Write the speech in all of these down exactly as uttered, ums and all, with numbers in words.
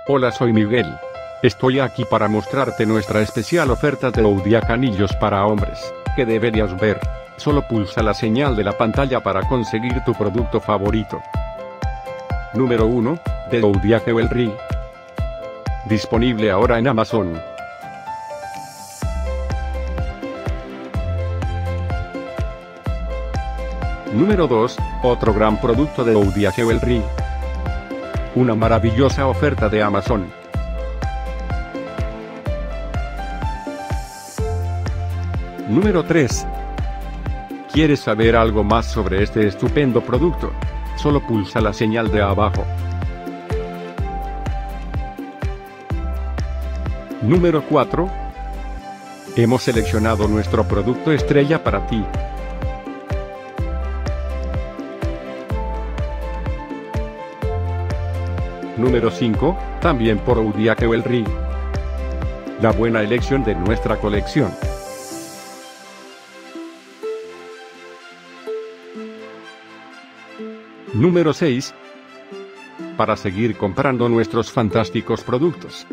Hola, soy Miguel. Estoy aquí para mostrarte nuestra especial oferta de Zodiac anillos para hombres, que deberías ver. Solo pulsa la señal de la pantalla para conseguir tu producto favorito. Número uno, de Zodiac Jewelry. Disponible ahora en Amazon. Número dos, otro gran producto de Zodiac Jewelry. Una maravillosa oferta de Amazon. Número tres. ¿Quieres saber algo más sobre este estupendo producto? Solo pulsa la señal de abajo. Número cuatro. Hemos seleccionado nuestro producto estrella para ti. Número cinco, también por Zodiac Jewelry. La buena elección de nuestra colección. Número seis. Para seguir comprando nuestros fantásticos productos.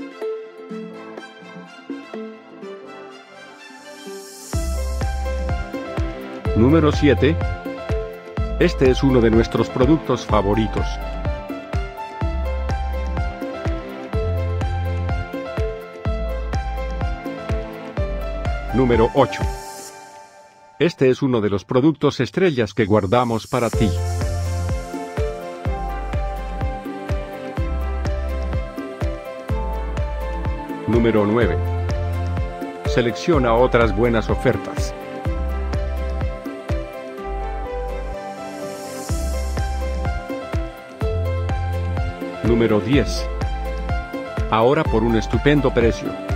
Número siete. Este es uno de nuestros productos favoritos. Número ocho. Este es uno de los productos estrellas que guardamos para ti. Número nueve. Selecciona otras buenas ofertas. Número diez. Ahora por un estupendo precio.